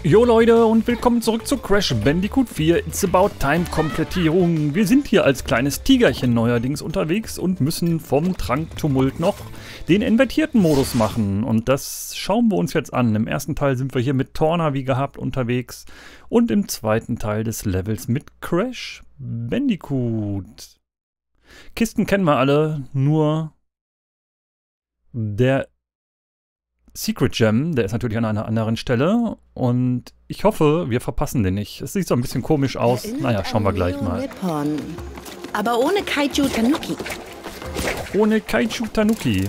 Jo Leute und willkommen zurück zu Crash Bandicoot 4 It's About Time Komplettierung. Wir sind hier als kleines Tigerchen neuerdings unterwegs und müssen vom Tranktumult noch den invertierten Modus machen. Und das schauen wir uns jetzt an. Im ersten Teil sind wir hier mit Torna wie gehabt unterwegs und im zweiten Teil des Levels mit Crash Bandicoot. Kisten kennen wir alle, nur der Secret Gem, der ist natürlich an einer anderen Stelle und ich hoffe, wir verpassen den nicht. Es sieht so ein bisschen komisch aus. Naja, schauen wir gleich mal. Nippon. Aber ohne Kaiju Tanuki. Ohne Kaiju Tanuki.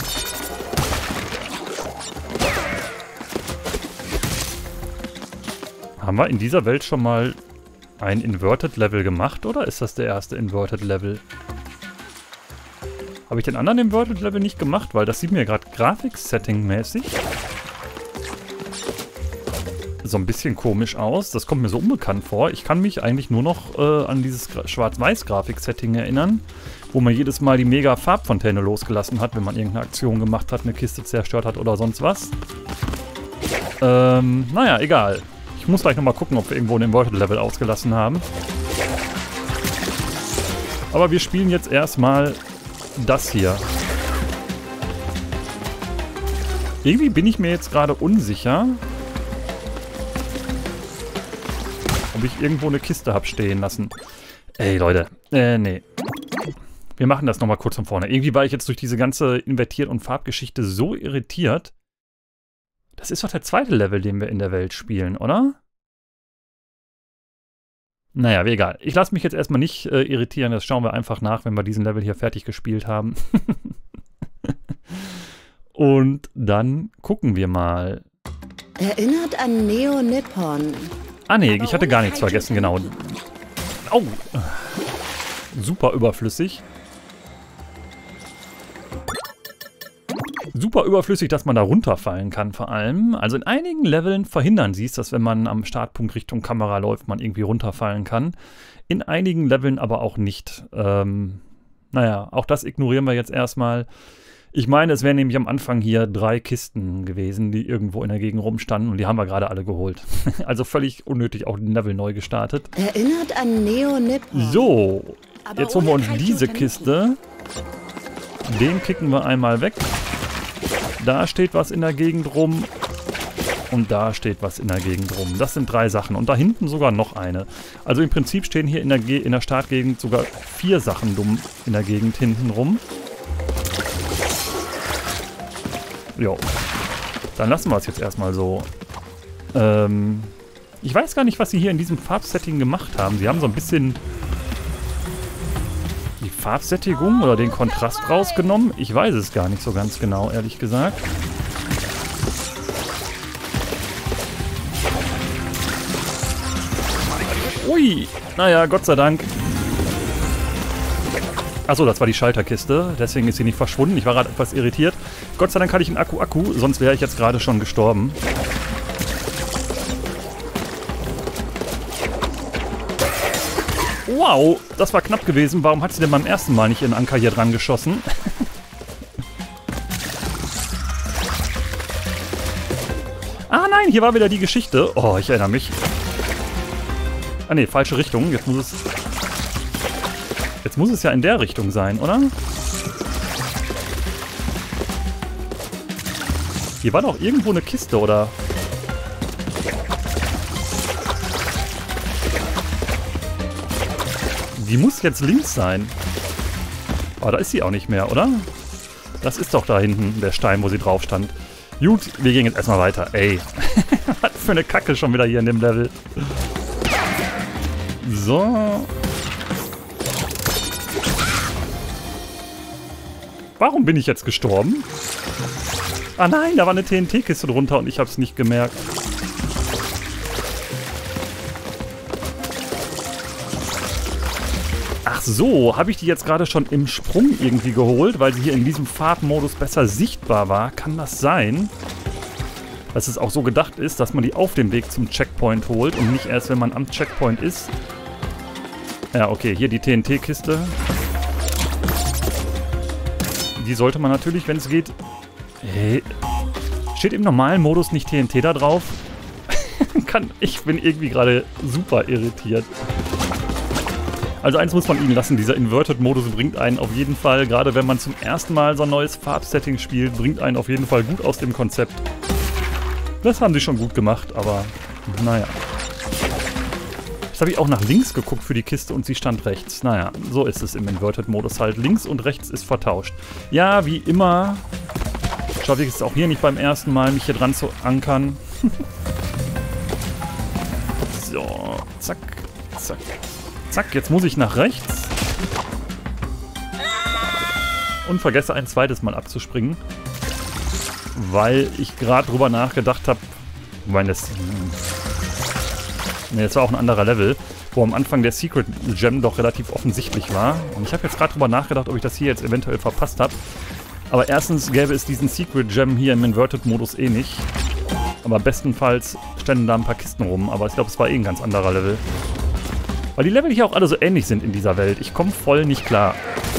Haben wir in dieser Welt schon mal ein Inverted Level gemacht oder ist das der erste Inverted Level? Habe ich den anderen Inverted Level nicht gemacht, weil das sieht mir gerade Grafik-Setting-mäßig so ein bisschen komisch aus. Das kommt mir so unbekannt vor. Ich kann mich eigentlich nur noch an dieses Schwarz-Weiß-Grafik-Setting erinnern, wo man jedes Mal die mega Farbfontäne losgelassen hat, wenn man irgendeine Aktion gemacht hat, eine Kiste zerstört hat oder sonst was. Naja, egal. Ich muss gleich nochmal gucken, ob wir irgendwo ein Inverted Level ausgelassen haben. Aber wir spielen jetzt erstmal das hier. Irgendwie bin ich mir jetzt gerade unsicher, ob ich irgendwo eine Kiste habe stehen lassen. Ey, Leute. Nee. Wir machen das nochmal kurz von vorne. Irgendwie war ich jetzt durch diese ganze Invertiert- und Farbgeschichte so irritiert. Das ist doch der zweite Level, den wir in der Welt spielen, oder? Naja, egal. Ich lasse mich jetzt erstmal nicht irritieren. Das schauen wir einfach nach, wenn wir diesen Level hier fertig gespielt haben. Und dann gucken wir mal. Erinnert an Neo Nippon. Ah nee, ich hatte gar nichts vergessen, genau. Au! Super überflüssig. Super überflüssig, dass man da runterfallen kann vor allem. Also in einigen Leveln verhindern sie es, dass wenn man am Startpunkt Richtung Kamera läuft, man irgendwie runterfallen kann. In einigen Leveln aber auch nicht. Naja, auch das ignorieren wir jetzt erstmal. Ich meine, es wären nämlich am Anfang hier 3 Kisten gewesen, die irgendwo in der Gegend rumstanden und die haben wir gerade alle geholt. Also völlig unnötig auch den Level neu gestartet. Erinnert an Neo Nippon. So, jetzt holen wir uns diese Kiste. Den kicken wir einmal weg. Da steht was in der Gegend rum. Und da steht was in der Gegend rum. Das sind 3 Sachen. Und da hinten sogar noch eine. Also im Prinzip stehen hier in der Startgegend sogar 4 Sachen dumm in der Gegend hinten rum. Jo. Dann lassen wir es jetzt erstmal so. Ich weiß gar nicht, was sie hier in diesem Farbsetting gemacht haben. Sie haben so ein bisschen die Farbsättigung oder den Kontrast rausgenommen. Ich weiß es gar nicht so ganz genau, ehrlich gesagt. Ui, naja, Gott sei Dank. Achso, das war die Schalterkiste, deswegen ist sie nicht verschwunden. Ich war gerade etwas irritiert. Gott sei Dank hatte ich einen Akku, sonst wäre ich jetzt gerade schon gestorben. Wow, das war knapp gewesen. Warum hat sie denn beim ersten Mal nicht ihren Anker hier dran geschossen? Ah nein, hier war wieder die Geschichte. Oh, ich erinnere mich. Ah ne, falsche Richtung. Jetzt muss es ja in der Richtung sein, oder? Hier war doch irgendwo eine Kiste, oder? Die muss jetzt links sein. Aber da ist sie auch nicht mehr, oder? Das ist doch da hinten der Stein, wo sie drauf stand. Gut, wir gehen jetzt erstmal weiter. Ey, was für eine Kacke schon wieder hier in dem Level. So. Warum bin ich jetzt gestorben? Ah nein, da war eine TNT-Kiste drunter und ich habe es nicht gemerkt. Ach so, habe ich die jetzt gerade schon im Sprung irgendwie geholt, weil sie hier in diesem Farbmodus besser sichtbar war? Kann das sein? Dass es auch so gedacht ist, dass man die auf dem Weg zum Checkpoint holt und nicht erst, wenn man am Checkpoint ist. Ja, okay, hier die TNT-Kiste. Die sollte man natürlich, wenn es geht... Hey, steht im normalen Modus nicht TNT da drauf? Ich bin irgendwie gerade super irritiert. Also eins muss man ihnen lassen, dieser Inverted-Modus bringt einen auf jeden Fall, gerade wenn man zum ersten Mal so ein neues Farbsetting spielt, bringt einen auf jeden Fall gut aus dem Konzept. Das haben sie schon gut gemacht, aber naja. Jetzt habe ich auch nach links geguckt für die Kiste und sie stand rechts. Naja, so ist es im Inverted-Modus halt. Links und rechts ist vertauscht. Ja, wie immer schaffe ich es auch hier nicht beim ersten Mal, mich hier dran zu ankern. So, zack, zack. Zack, jetzt muss ich nach rechts. Und vergesse ein zweites Mal abzuspringen. Weil ich gerade drüber nachgedacht habe. Das war auch ein anderer Level, wo am Anfang der Secret Gem doch relativ offensichtlich war. Und ich habe jetzt gerade drüber nachgedacht, ob ich das hier jetzt eventuell verpasst habe. Aber erstens gäbe es diesen Secret Gem hier im Inverted-Modus eh nicht. Aber bestenfalls ständen da ein paar Kisten rum. Aber ich glaube, es war eh ein ganz anderer Level. Weil die Level hier auch alle so ähnlich sind in dieser Welt. Ich komme voll nicht klar.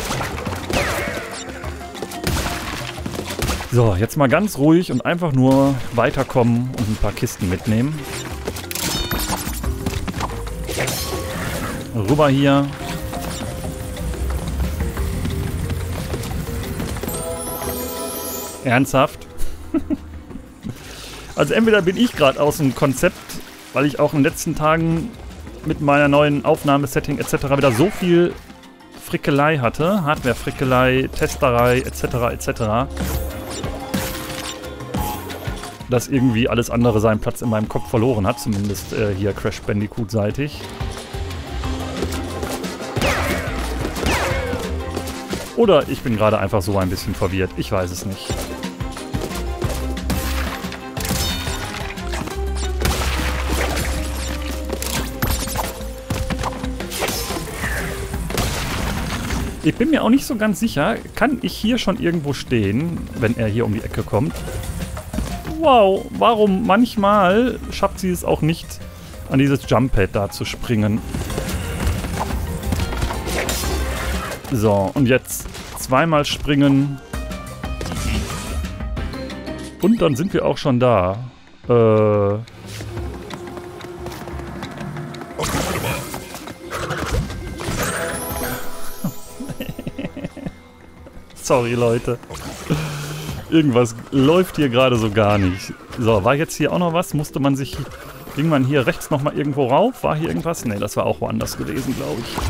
So, jetzt mal ganz ruhig und einfach nur weiterkommen und ein paar Kisten mitnehmen. Rüber hier. Ernsthaft? Also entweder bin ich gerade aus dem Konzept, weil ich auch in den letzten Tagen mit meiner neuen Aufnahmesetting etc. wieder so viel Frickelei hatte. Hardware-Frickelei, Testerei etc. etc. Dass irgendwie alles andere seinen Platz in meinem Kopf verloren hat. Zumindest hier Crash Bandicoot-seitig. Oder ich bin gerade einfach so ein bisschen verwirrt. Ich weiß es nicht. Ich bin mir auch nicht so ganz sicher, kann ich hier schon irgendwo stehen, wenn er hier um die Ecke kommt? Wow, warum manchmal schafft sie es auch nicht, an dieses Jump-Pad da zu springen? So, und jetzt zweimal springen. Und dann sind wir auch schon da. Sorry, Leute. Irgendwas läuft hier gerade so gar nicht. So, war jetzt hier auch noch was? Musste man sich... Ging man hier rechts nochmal irgendwo rauf? War hier irgendwas? Ne, das war auch woanders gewesen, glaube ich.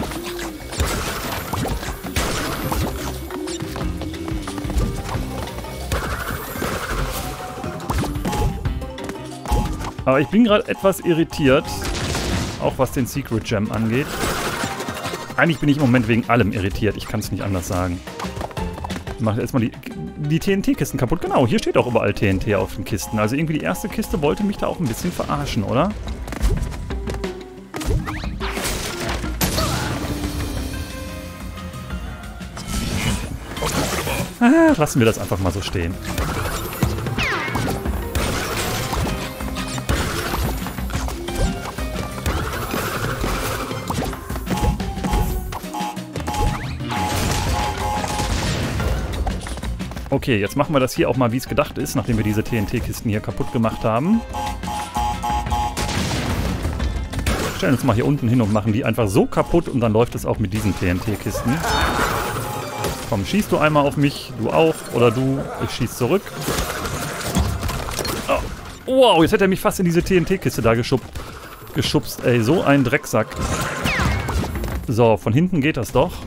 Aber ich bin gerade etwas irritiert. Auch was den Secret Gem angeht. Eigentlich bin ich im Moment wegen allem irritiert. Ich kann es nicht anders sagen. Ich mache erstmal die TNT-Kisten kaputt. Genau, hier steht auch überall TNT auf den Kisten. Also irgendwie die erste Kiste wollte mich da auch ein bisschen verarschen, oder? Ah, lassen wir das einfach mal so stehen. Okay, jetzt machen wir das hier auch mal, wie es gedacht ist, nachdem wir diese TNT-Kisten hier kaputt gemacht haben. Stellen uns mal hier unten hin und machen die einfach so kaputt und dann läuft es auch mit diesen TNT-Kisten. Komm, schießt du einmal auf mich, du auch, oder du, ich schieß zurück. Oh, wow, jetzt hätte er mich fast in diese TNT-Kiste da geschubst, ey, so ein Drecksack. So, von hinten geht das doch.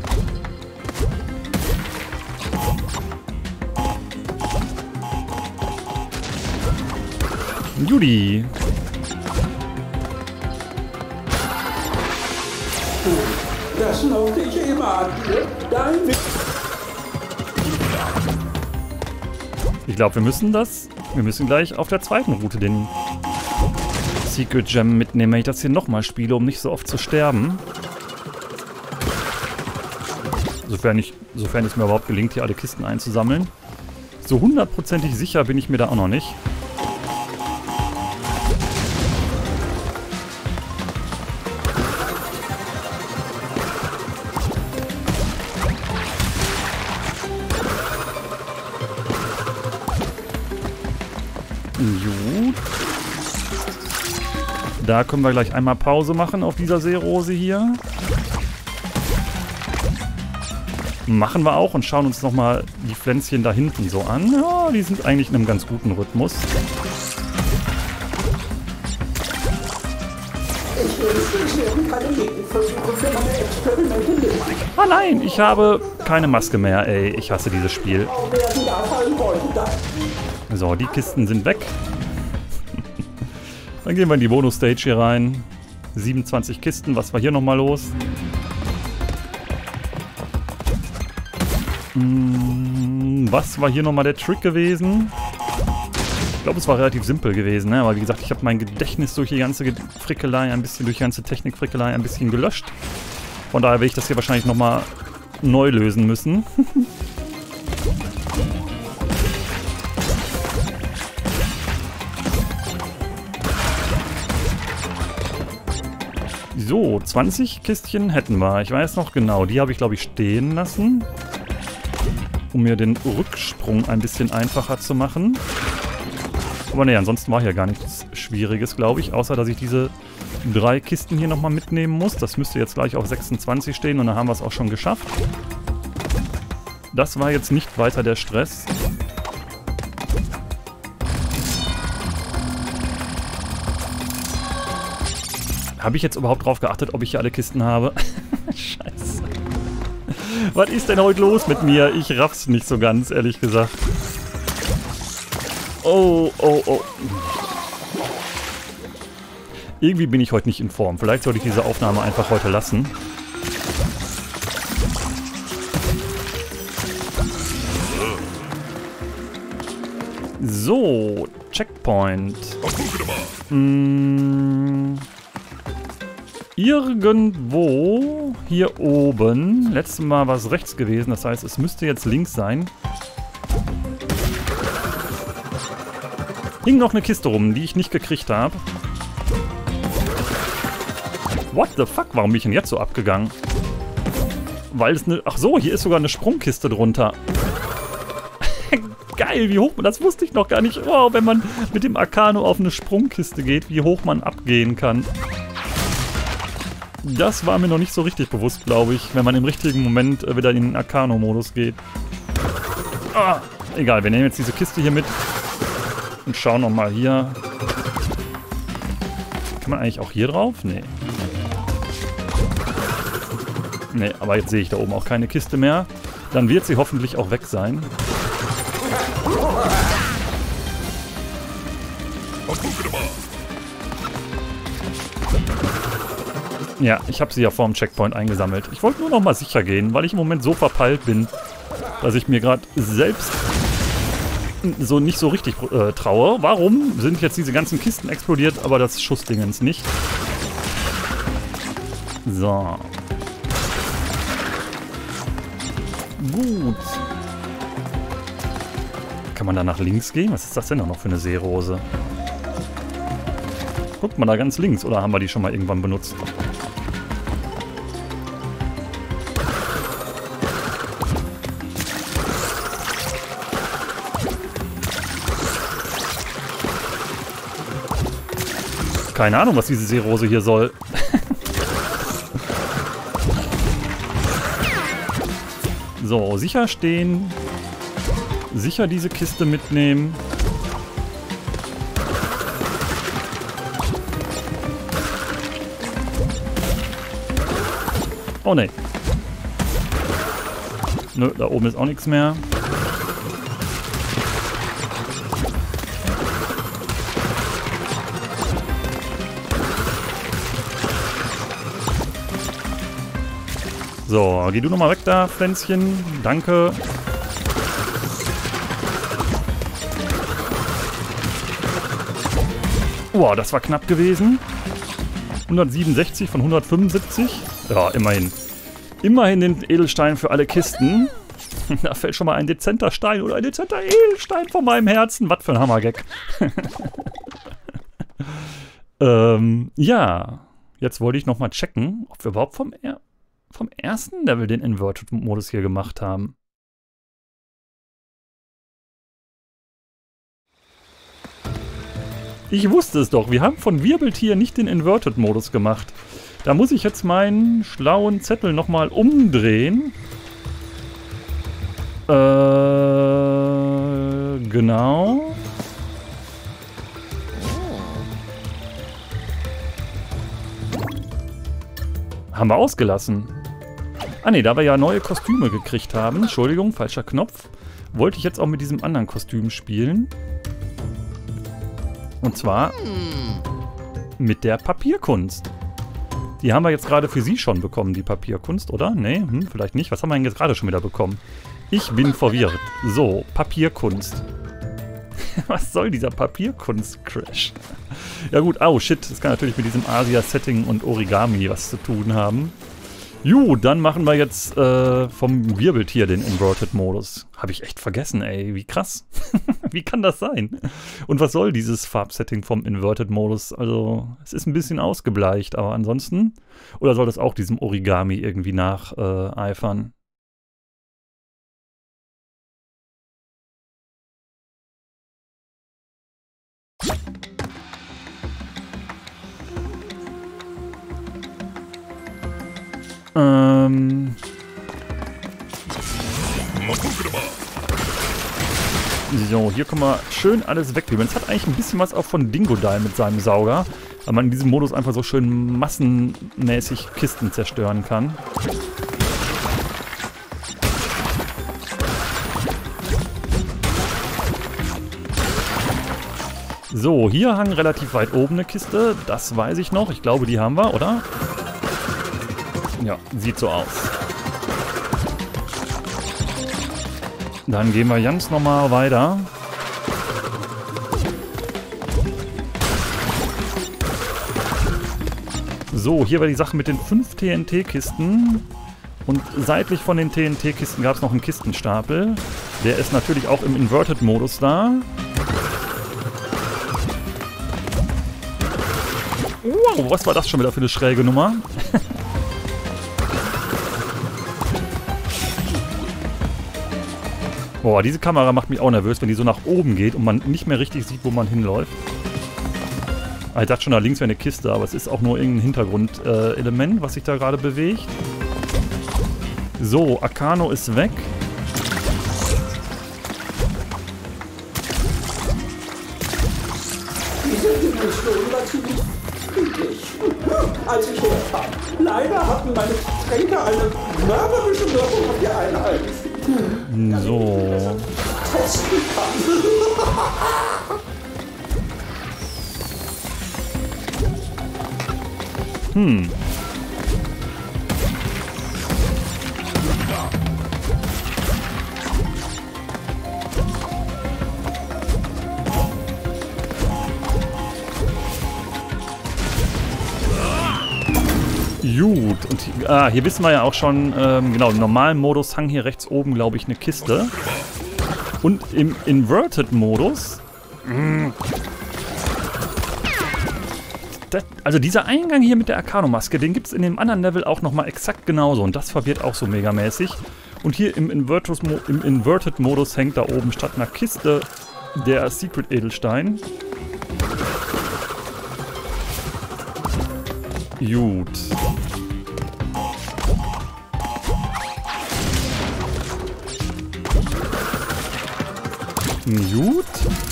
Judy. Das mochte ich immer. Ich glaube, wir müssen gleich auf der zweiten Route den Secret Gem mitnehmen, wenn ich das hier nochmal spiele, um nicht so oft zu sterben. Sofern es mir überhaupt gelingt, hier alle Kisten einzusammeln. So hundertprozentig sicher bin ich mir da auch noch nicht. Gut. Da können wir gleich einmal Pause machen auf dieser Seerose hier. Machen wir auch und schauen uns nochmal die Pflänzchen da hinten so an. Ja, die sind eigentlich in einem ganz guten Rhythmus. Ich will schließlich keine Gegenversuche für meine Experimente nehmen. Ah nein, ich habe keine Maske mehr, ey. Ich hasse dieses Spiel. Werden da fallen wollen, dann. So, die Kisten sind weg. Dann gehen wir in die Bonus-Stage hier rein. 27 Kisten, was war hier nochmal los? Was war hier nochmal der Trick gewesen? Ich glaube, es war relativ simpel gewesen, ne? Aber wie gesagt, ich habe mein Gedächtnis durch die ganze Frickelei durch die ganze Technik-Frickelei ein bisschen gelöscht. Von daher werde ich das hier wahrscheinlich nochmal neu lösen müssen. So, 20 Kistchen hätten wir. Ich weiß noch genau, die habe ich glaube ich stehen lassen, um mir den Rücksprung ein bisschen einfacher zu machen. Aber ne, ansonsten war hier gar nichts Schwieriges, glaube ich, außer dass ich diese 3 Kisten hier nochmal mitnehmen muss. Das müsste jetzt gleich auf 26 stehen und dann haben wir es auch schon geschafft. Das war jetzt nicht weiter der Stress. Habe ich jetzt überhaupt drauf geachtet, ob ich hier alle Kisten habe? Scheiße. Was ist denn heute los mit mir? Ich raff's nicht so ganz, ehrlich gesagt. Oh, oh, oh. Irgendwie bin ich heute nicht in Form. Vielleicht sollte ich diese Aufnahme einfach heute lassen. So, Checkpoint. Irgendwo hier oben. Letztes Mal war es rechts gewesen, das heißt, es müsste jetzt links sein. Hing noch eine Kiste rum, die ich nicht gekriegt habe. What the fuck? Warum bin ich denn jetzt so abgegangen? Weil es eine... Ach so, hier ist sogar eine Sprungkiste drunter. Geil, wie hoch man... Das wusste ich noch gar nicht. Wow, wenn man mit dem Arcano auf eine Sprungkiste geht, wie hoch man abgehen kann. Das war mir noch nicht so richtig bewusst, glaube ich, wenn man im richtigen Moment wieder in den Arcano-Modus geht. Ah, egal, wir nehmen jetzt diese Kiste hier mit und schauen nochmal hier. Kann man eigentlich auch hier drauf? Nee. Nee, aber jetzt sehe ich da oben auch keine Kiste mehr. Dann wird sie hoffentlich auch weg sein. Ja, ich habe sie ja vor dem Checkpoint eingesammelt. Ich wollte nur noch mal sicher gehen, weil ich im Moment so verpeilt bin, dass ich mir gerade selbst so nicht so richtig traue. Warum sind jetzt diese ganzen Kisten explodiert, aber das Schussdingens nicht? So. Gut. Kann man da nach links gehen? Was ist das denn noch für eine Seerose? Guckt mal da ganz links, oder haben wir die schon mal irgendwann benutzt? Keine Ahnung, was diese Seerose hier soll. So, sicher stehen. Sicher diese Kiste mitnehmen. Oh ne. Nö, da oben ist auch nichts mehr. So, geh du nochmal weg da, Pflänzchen. Danke. Wow, das war knapp gewesen. 167 von 175. Ja, immerhin. Immerhin den Edelstein für alle Kisten. Da fällt schon mal ein dezenter Stein oder ein dezenter Edelstein von meinem Herzen. Was für ein Hammergag. Ja. Jetzt wollte ich nochmal checken, ob wir überhaupt vom ersten Level den Inverted-Modus hier gemacht haben. Ich wusste es doch. Wir haben von Wirbeltier nicht den Inverted-Modus gemacht. Da muss ich jetzt meinen schlauen Zettel nochmal umdrehen. Genau. Haben wir ausgelassen. Ah ne, da wir ja neue Kostüme gekriegt haben. Entschuldigung, falscher Knopf. Wollte ich jetzt auch mit diesem anderen Kostüm spielen. Und zwar mit der Papierkunst. Die haben wir jetzt gerade für Sie schon bekommen, die Papierkunst, oder? Nee, vielleicht nicht. Was haben wir denn jetzt gerade schon wieder bekommen? Ich bin verwirrt. So, Papierkunst. Was soll dieser Papierkunst-Crash? Ja gut, oh shit, das kann natürlich mit diesem Asia-Setting und Origami was zu tun haben. Dann machen wir jetzt vom Wirbeltier den Inverted-Modus. Habe ich echt vergessen, ey. Wie krass. Wie kann das sein? Und was soll dieses Farbsetting vom Inverted-Modus? Also, es ist ein bisschen ausgebleicht, aber ansonsten... Oder soll das auch diesem Origami irgendwie nacheifern? So, hier können wir schön alles wegleben. Es hat eigentlich ein bisschen was auch von Dingodile mit seinem Sauger, weil man in diesem Modus einfach so schön massenmäßig Kisten zerstören kann. So, hier hang relativ weit oben eine Kiste. Das weiß ich noch. Ich glaube, die haben wir, oder? Ja, sieht so aus. Dann gehen wir ganz normal weiter. So, hier war die Sache mit den 5 TNT-Kisten. Und seitlich von den TNT-Kisten gab es noch einen Kistenstapel. Der ist natürlich auch im Inverted-Modus da. Wow, was war das schon wieder für eine schräge Nummer? Boah, diese Kamera macht mich auch nervös, wenn die so nach oben geht und man nicht mehr richtig sieht, wo man hinläuft. Ich dachte schon, da links wäre eine Kiste, aber es ist auch nur irgendein Hintergrundelement, was sich da gerade bewegt. So, Akano ist weg. Diese Dimension war ziemlich friedlich, als ich herkam. Leider hatten meine Tränke eine mörderische Wirkung auf die Einheit. So. Testen kann. Gut, und hier wissen wir ja auch schon, genau, im normalen Modus hang hier rechts oben, glaube ich, eine Kiste. Und im Inverted-Modus... Also dieser Eingang hier mit der Akano-Maske, den gibt es in dem anderen Level auch nochmal exakt genauso. Und das verwirrt auch so megamäßig. Und hier im Inverted-Modus hängt da oben statt einer Kiste der Secret-Edelstein. Gut. Gut.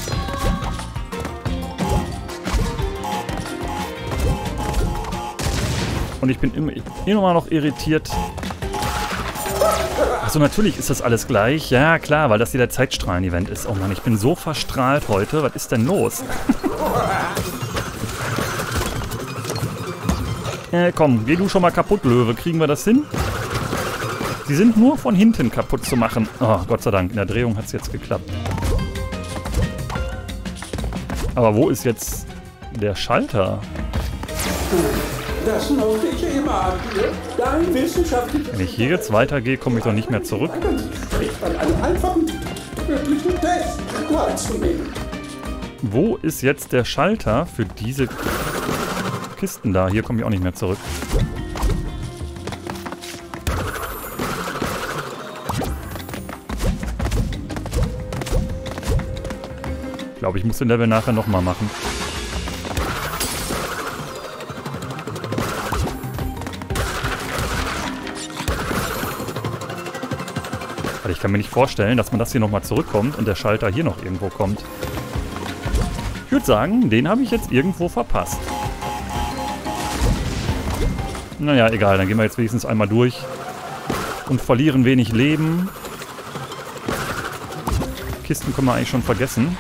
Und ich bin immer noch irritiert. Achso, natürlich ist das alles gleich. Ja, klar, weil das hier der Zeitstrahlen-Event ist. Oh Mann, ich bin so verstrahlt heute. Was ist denn los? Komm, geh du schon mal kaputt, Löwe. Kriegen wir das hin? Sie sind nur von hinten kaputt zu machen. Oh, Gott sei Dank. In der Drehung hat es jetzt geklappt. Aber wo ist jetzt der Schalter? Das mochte ich immer an dir. Dein wissenschaftliches... Wenn ich hier jetzt weitergehe, komme ich doch nicht mehr zurück. Spricht man einen einfachen, tödlichen Test wahrzunehmen. Wo ist jetzt der Schalter für diese Kisten da? Hier komme ich auch nicht mehr zurück. Ich glaube, ich muss den Level nachher nochmal machen. Also ich kann mir nicht vorstellen, dass man das hier nochmal zurückkommt und der Schalter hier noch irgendwo kommt. Ich würde sagen, den habe ich jetzt irgendwo verpasst. Naja, egal, dann gehen wir jetzt wenigstens einmal durch und verlieren wenig Leben. Kisten können wir eigentlich schon vergessen.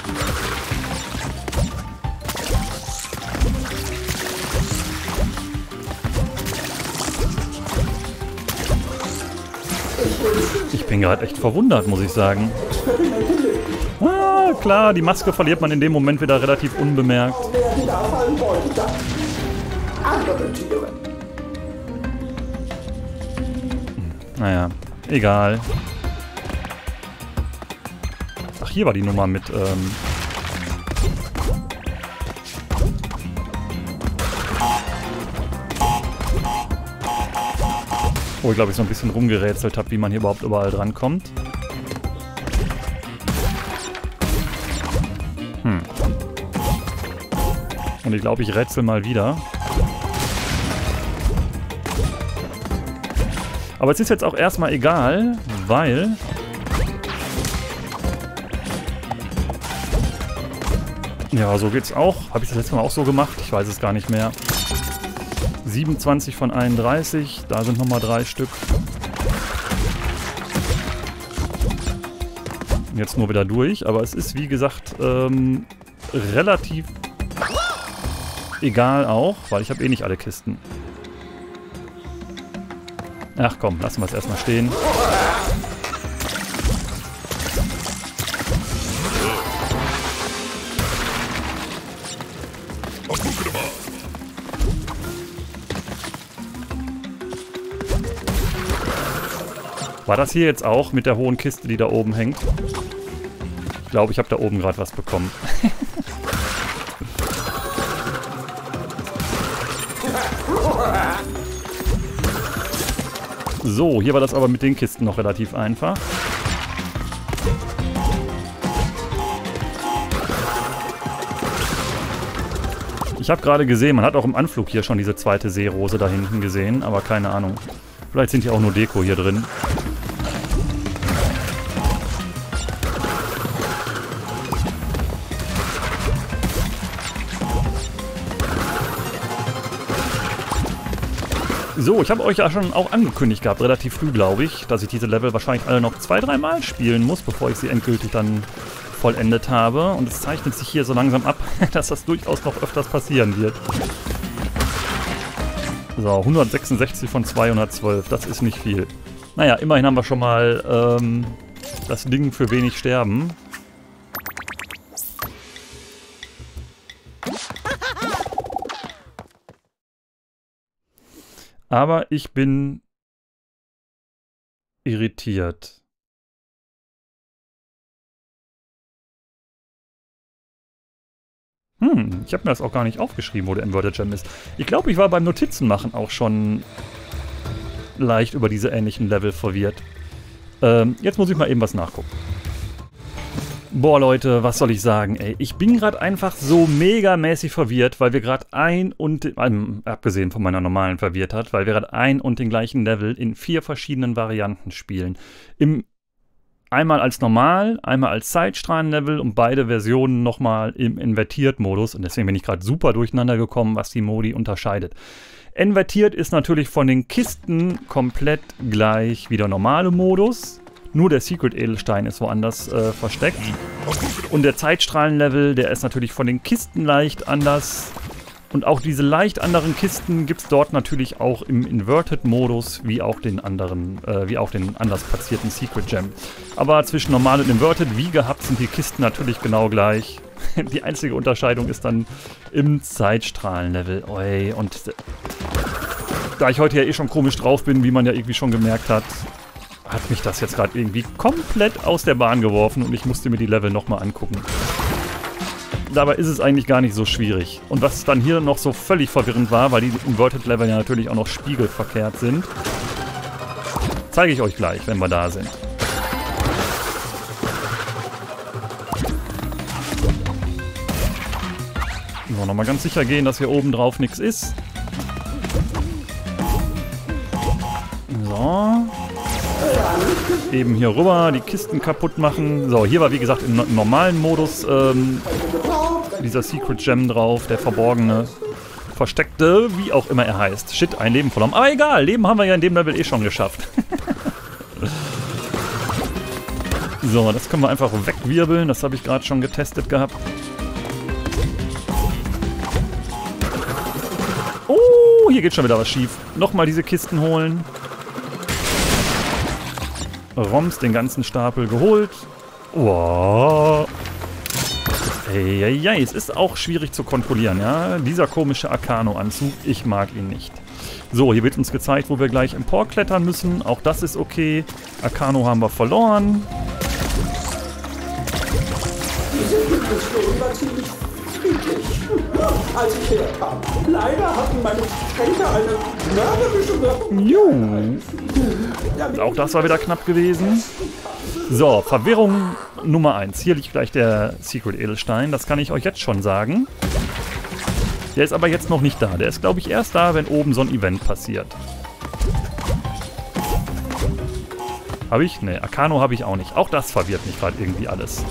Ich bin gerade echt verwundert, muss ich sagen. Ah, klar, die Maske verliert man in dem Moment wieder relativ unbemerkt. Naja, egal. Ach, hier war die Nummer mit, wo ich glaube ich so ein bisschen rumgerätselt habe, wie man hier überhaupt überall drankommt. Und ich glaube, ich rätsel mal wieder. Aber es ist jetzt auch erstmal egal, weil... Ja, so geht's auch. Habe ich das letzte Mal auch so gemacht? Ich weiß es gar nicht mehr. 27 von 31. Da sind nochmal 3 Stück. Jetzt nur wieder durch. Aber es ist, wie gesagt, relativ egal auch, weil ich habe eh nicht alle Kisten. Ach komm, lassen wir es erstmal stehen. War das hier jetzt auch mit der hohen Kiste, die da oben hängt? Ich glaube, ich habe da oben gerade was bekommen. So, hier war das aber mit den Kisten noch relativ einfach. Ich habe gerade gesehen, man hat auch im Anflug hier schon diese zweite Seerose da hinten gesehen, aber keine Ahnung. Vielleicht sind ja auch nur Deko hier drin. So, ich habe euch ja schon auch angekündigt gehabt, relativ früh glaube ich, dass ich diese Level wahrscheinlich alle noch 2-3 Mal spielen muss, bevor ich sie endgültig dann vollendet habe. Und es zeichnet sich hier so langsam ab, dass das durchaus noch öfters passieren wird. So, 166 von 212, das ist nicht viel. Naja, immerhin haben wir schon mal das Ding für wenig sterben. Aber ich bin irritiert. Ich habe mir das auch gar nicht aufgeschrieben, wo der Inverted Gem ist. Ich glaube, ich war beim Notizenmachen auch schon leicht über diese ähnlichen Level verwirrt. Jetzt muss ich mal eben was nachgucken. Boah, Leute, was soll ich sagen, ey. Ich bin gerade einfach so megamäßig verwirrt, weil wir gerade abgesehen von meiner normalen Verwirrtheit, weil wir gerade ein und den gleichen Level in 4 verschiedenen Varianten spielen. Einmal als normal, einmal als Zeitstrahlen-Level und beide Versionen nochmal im Invertiert-Modus. Und deswegen bin ich gerade super durcheinander gekommen, was die Modi unterscheidet. Invertiert ist natürlich von den Kisten komplett gleich wie der normale Modus. Nur der Secret-Edelstein ist woanders versteckt. Und der Zeitstrahlen-Level, der ist natürlich von den Kisten leicht anders. Und auch diese leicht anderen Kisten gibt es dort natürlich auch im Inverted-Modus, wie auch den anderen, wie auch den anders platzierten Secret Gem. Aber zwischen normal und Inverted, wie gehabt, sind die Kisten natürlich genau gleich. Die einzige Unterscheidung ist dann im Zeitstrahlen-Level. Oi, und da ich heute ja eh schon komisch drauf bin, wie man ja irgendwie schon gemerkt hat, hat mich das jetzt gerade irgendwie komplett aus der Bahn geworfen und ich musste mir die Level nochmal angucken. Dabei ist es eigentlich gar nicht so schwierig. Und was dann hier noch so völlig verwirrend war, weil die Inverted Level ja natürlich auch noch spiegelverkehrt sind, zeige ich euch gleich, wenn wir da sind. So, nochmal ganz sicher gehen, dass hier oben drauf nichts ist. So. Eben hier rüber, die Kisten kaputt machen. So, hier war wie gesagt im normalen Modus dieser Secret Gem drauf, der verborgene, versteckte, wie auch immer er heißt. Shit, ein Leben verloren. Aber egal, Leben haben wir ja in dem Level eh schon geschafft. So, das können wir einfach wegwirbeln. Das habe ich gerade schon getestet gehabt. Oh, hier geht schon wieder was schief. Nochmal diese Kisten holen. Roms den ganzen Stapel geholt. Wow. Eieiei, es ist auch schwierig zu kontrollieren, ja. Dieser komische Arcano-Anzug, ich mag ihn nicht. So, hier wird uns gezeigt, wo wir gleich emporklettern müssen. Auch das ist okay. Arcano haben wir verloren. Diese Himmelslohn war ziemlich friedlich, als ich herkam. Leider hatten meine Tränke eine mörderische Wirkung. Auch das war wieder knapp gewesen. So, Verwirrung Nummer 1. Hier liegt gleich der Secret Edelstein. Das kann ich euch jetzt schon sagen. Der ist aber jetzt noch nicht da. Der ist, glaube ich, erst da, wenn oben so ein Event passiert. Habe ich? Ne, Arcano habe ich auch nicht. Auch das verwirrt mich gerade irgendwie alles.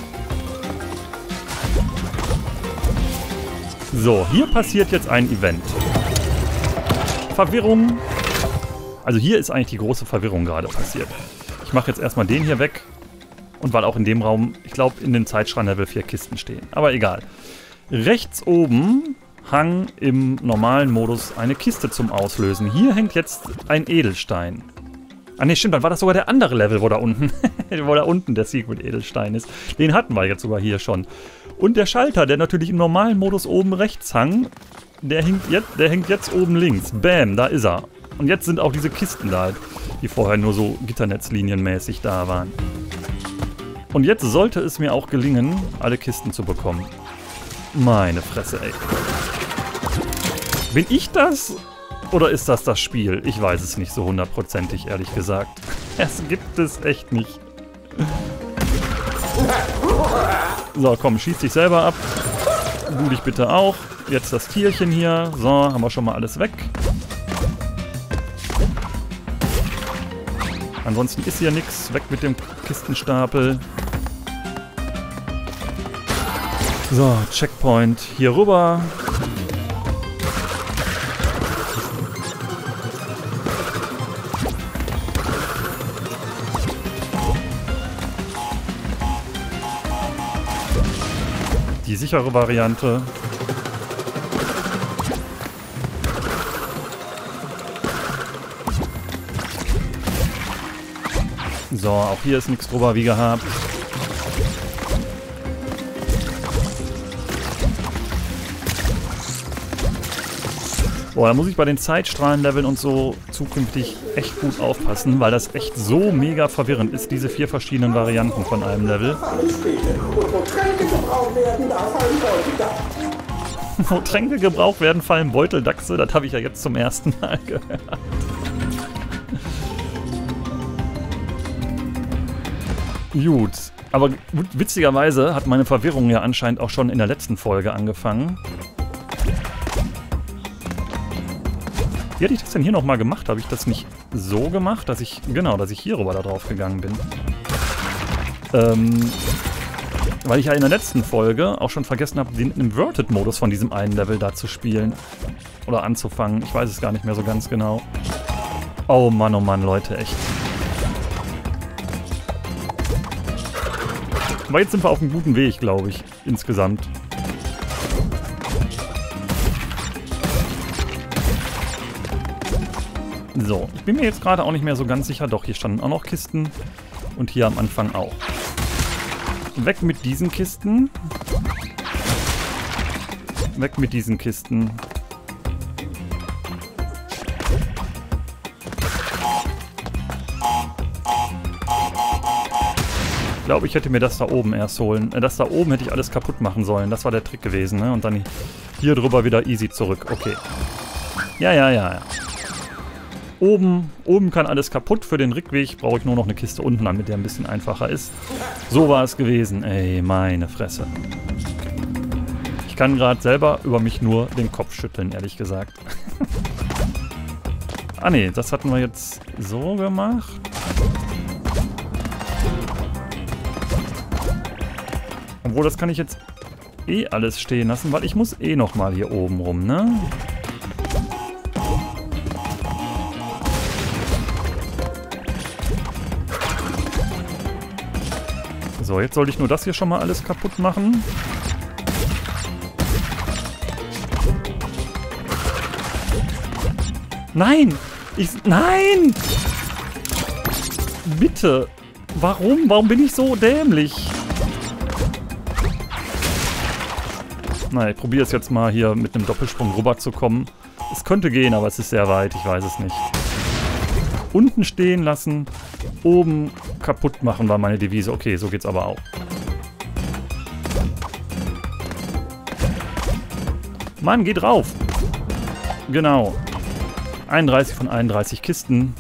So, hier passiert jetzt ein Event. Verwirrung. Also hier ist eigentlich die große Verwirrung gerade passiert. Ich mache jetzt erstmal den hier weg. Und weil auch in dem Raum, ich glaube, in dem Zeitschrein Level 4 Kisten stehen. Aber egal. Rechts oben hang im normalen Modus eine Kiste zum Auslösen. Hier hängt jetzt ein Edelstein. Ah ne, stimmt, dann war das sogar der andere Level, wo da unten der Secret Edelstein ist. Den hatten wir jetzt sogar hier schon. Und der Schalter, der natürlich im normalen Modus oben rechts hang, der hängt jetzt oben links. Bam, da ist er. Und jetzt sind auch diese Kisten da, die vorher nur so gitternetzlinienmäßig da waren. Und jetzt sollte es mir auch gelingen, alle Kisten zu bekommen. Meine Fresse, ey. Bin ich das? Oder ist das das Spiel? Ich weiß es nicht so hundertprozentig, ehrlich gesagt. Es gibt es echt nicht. So, komm, schieß dich selber ab. Du dich bitte auch. Jetzt das Tierchen hier. So, haben wir schon mal alles weg. Ansonsten ist hier nichts. Weg mit dem Kistenstapel. So, Checkpoint hier rüber. Die sichere Variante. So, auch hier ist nichts drüber wie gehabt. Boah, da muss ich bei den Zeitstrahlenleveln und so zukünftig echt gut aufpassen, weil das echt so mega verwirrend ist, diese 4 verschiedenen Varianten von einem Level. Wo Tränke gebraucht werden, fallen Beuteldachse. Das habe ich ja jetzt zum ersten Mal gehört. Gut, aber witzigerweise hat meine Verwirrung ja anscheinend auch schon in der letzten Folge angefangen. Wie hatte ich das denn hier nochmal gemacht? Habe ich das nicht so gemacht, dass ich, genau, dass ich hier rüber da drauf gegangen bin? Weil ich ja in der letzten Folge auch schon vergessen habe, den Inverted-Modus von diesem einen Level da zu spielen. Oder anzufangen. Ich weiß es gar nicht mehr so ganz genau. Oh Mann, Leute, echt. Aber jetzt sind wir auf einem guten Weg, glaube ich, insgesamt. So, ich bin mir jetzt gerade auch nicht mehr so ganz sicher. Doch, hier standen auch noch Kisten. Und hier am Anfang auch. Weg mit diesen Kisten. Weg mit diesen Kisten. Ich glaube, ich hätte mir das da oben erst holen. Das da oben hätte ich alles kaputt machen sollen. Das war der Trick gewesen, ne? Und dann hier drüber wieder easy zurück. Okay. Ja. Oben kann alles kaputt. Für den Rückweg brauche ich nur noch eine Kiste unten, damit der ein bisschen einfacher ist. So war es gewesen. Ey, meine Fresse. Ich kann gerade selber über mich nur den Kopf schütteln, ehrlich gesagt. Ah ne, das hatten wir jetzt so gemacht. Obwohl, das kann ich jetzt eh alles stehen lassen, weil ich muss eh nochmal hier oben rum, ne? So, jetzt sollte ich nur das hier schon mal alles kaputt machen. Nein! Nein! Bitte! Warum? Warum bin ich so dämlich? Na, ich probiere es jetzt mal hier mit einem Doppelsprung rüberzukommen. Es könnte gehen, aber es ist sehr weit, ich weiß es nicht. Unten stehen lassen, oben kaputt machen war meine Devise. Okay, so geht's aber auch. Mann, geht rauf! Genau. 31 von 31 Kisten.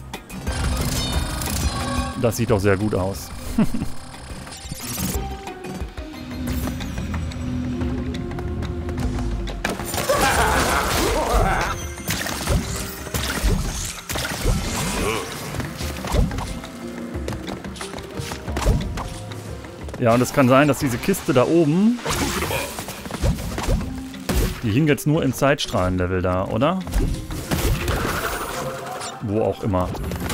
Das sieht doch sehr gut aus. Ja, und es kann sein, dass diese Kiste da oben... Die hing jetzt nur im Zeitstrahlenlevel da, oder? Wo auch immer.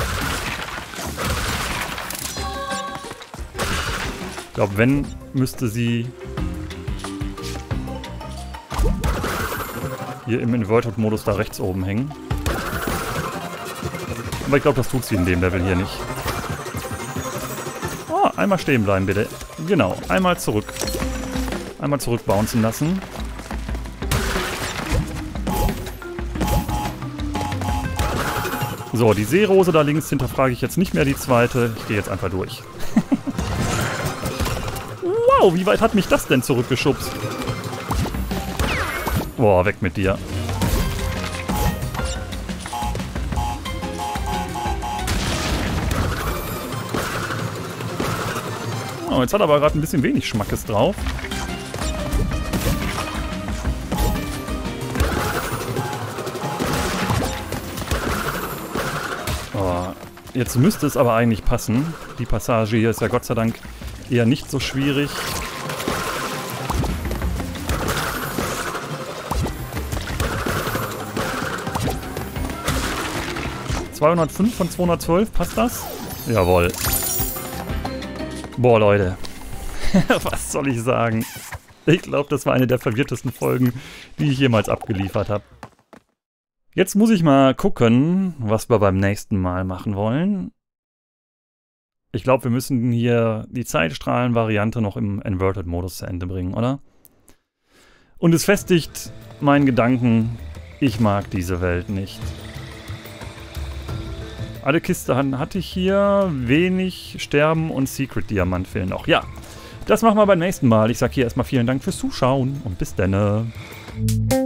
Ich glaube, wenn, müsste sie hier im Inverted-Modus da rechts oben hängen. Aber ich glaube, das tut sie in dem Level hier nicht. Oh, einmal stehen bleiben, bitte. Genau, einmal zurück. Einmal zurück bouncen lassen. So, die Seerose da links hinterfrage ich jetzt nicht mehr die zweite. Ich gehe jetzt einfach durch. Wow, wie weit hat mich das denn zurückgeschubst? Boah, weg mit dir. Oh, jetzt hat er aber gerade ein bisschen wenig Schmackes drauf. Oh, jetzt müsste es aber eigentlich passen. Die Passage hier ist ja Gott sei Dank eher nicht so schwierig. ...205 von 212, passt das? Jawohl. Boah, Leute. Was soll ich sagen? Ich glaube, das war eine der verwirrtesten Folgen, die ich jemals abgeliefert habe. Jetzt muss ich mal gucken, was wir beim nächsten Mal machen wollen. Ich glaube, wir müssen hier die Zeitstrahlen-Variante noch im Inverted-Modus zu Ende bringen, oder? Und es festigt meinen Gedanken, ich mag diese Welt nicht. Alle Kisten hatte ich hier, wenig Sterben und Secret-Diamant fehlen noch. Ja, das machen wir beim nächsten Mal. Ich sage hier erstmal vielen Dank fürs Zuschauen und bis dann.